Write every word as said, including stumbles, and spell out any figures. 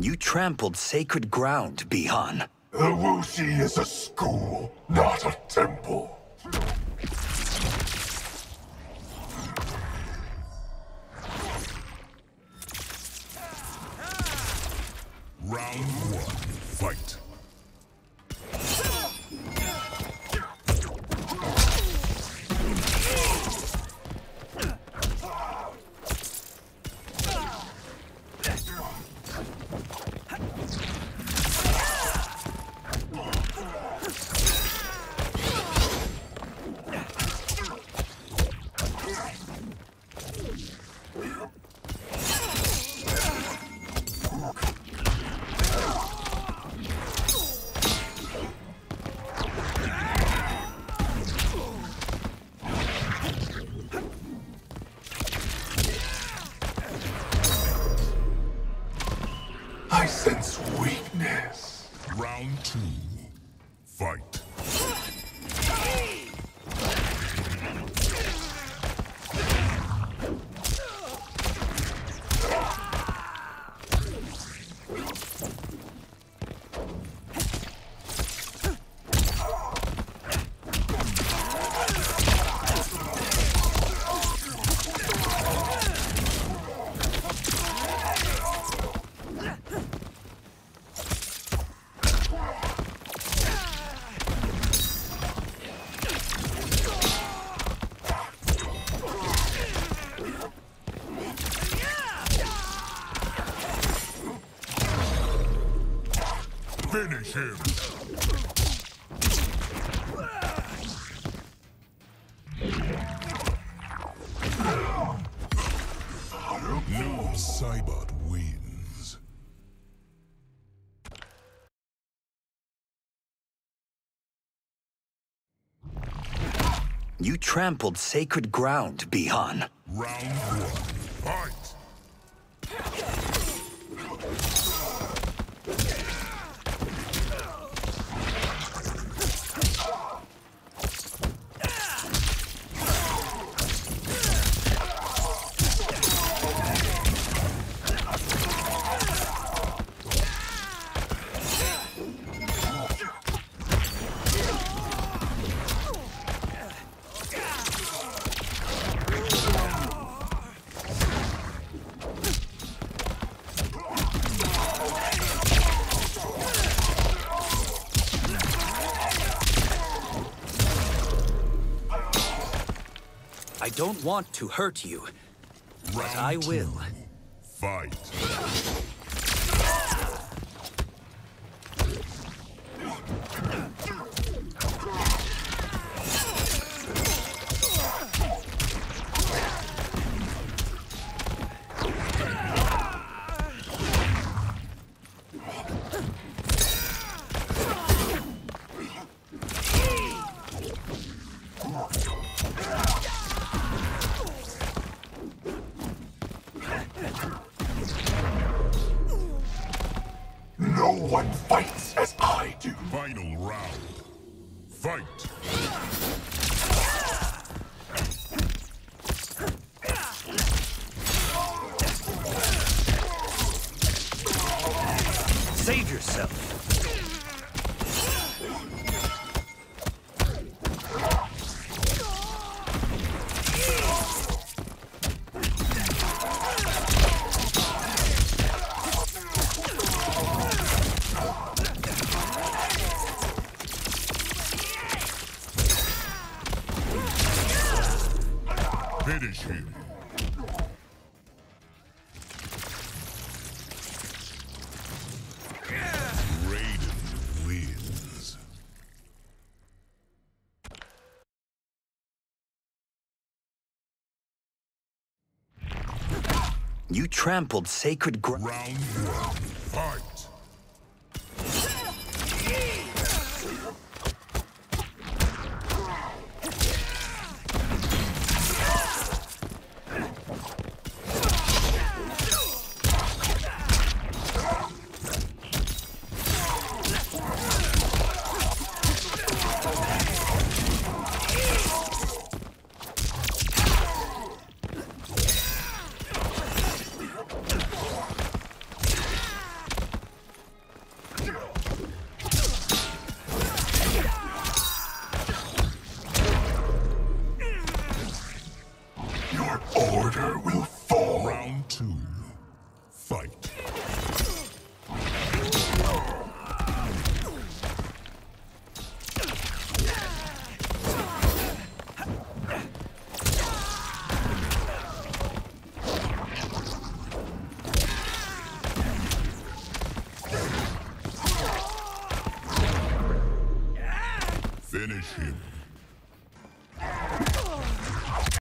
You trampled sacred ground, Bi-Han. The Wuxi is a school, not a temple. Round one, fight. I sense weakness. Round two, fight. Finish him! Noob Saibot wins. You trampled sacred ground, Bi-Han. Round one, fight! I don't want to hurt you, but Round I will. two, fight! No one fights as I do. Final round, fight! Save yourself. Finish him! Raiden wins. You trampled sacred ground. Round one, fight! Finish him.